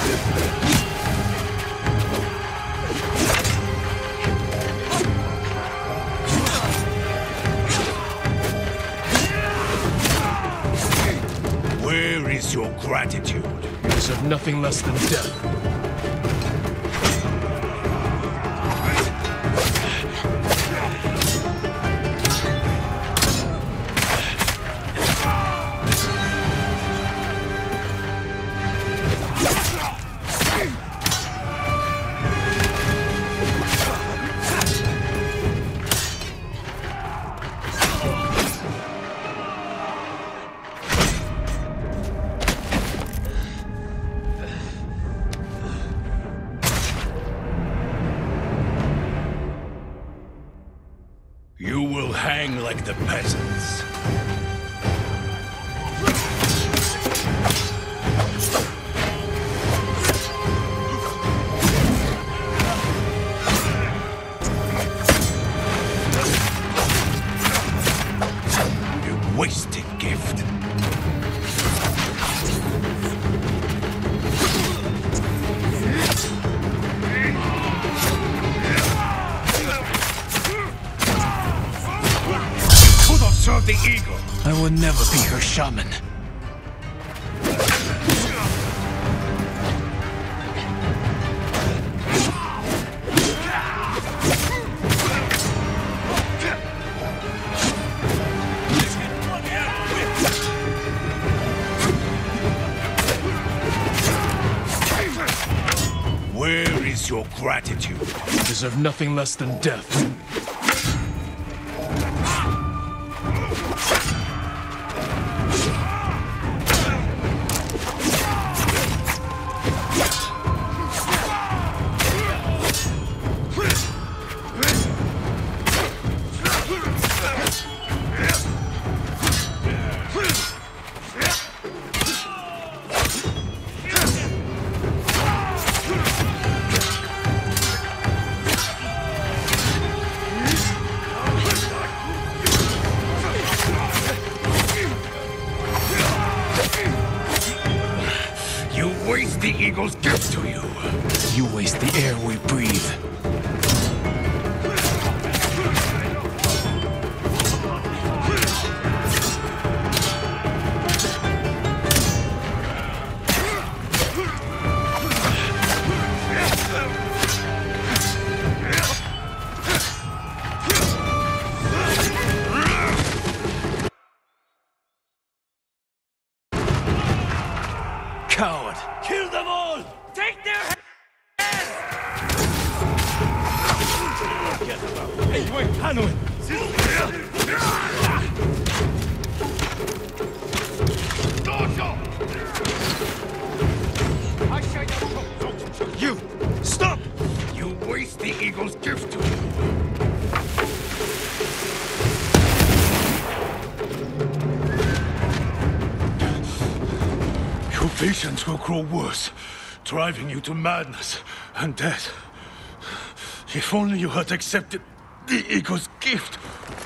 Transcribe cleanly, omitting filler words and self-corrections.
Where is your gratitude? You deserve nothing less than death. You will hang like the peasants. You wasted gift. Serve the eagle. I will never be her shaman. Where is your gratitude? You deserve nothing less than death. You waste the eagle's gift to you. You waste the air we breathe. Coward! Kill them all! Take their heads! Hey, wait, Hanwin! You! Stop! You waste the eagle's gift to you. Your visions will grow worse, driving you to madness and death. If only you had accepted the eagle's gift.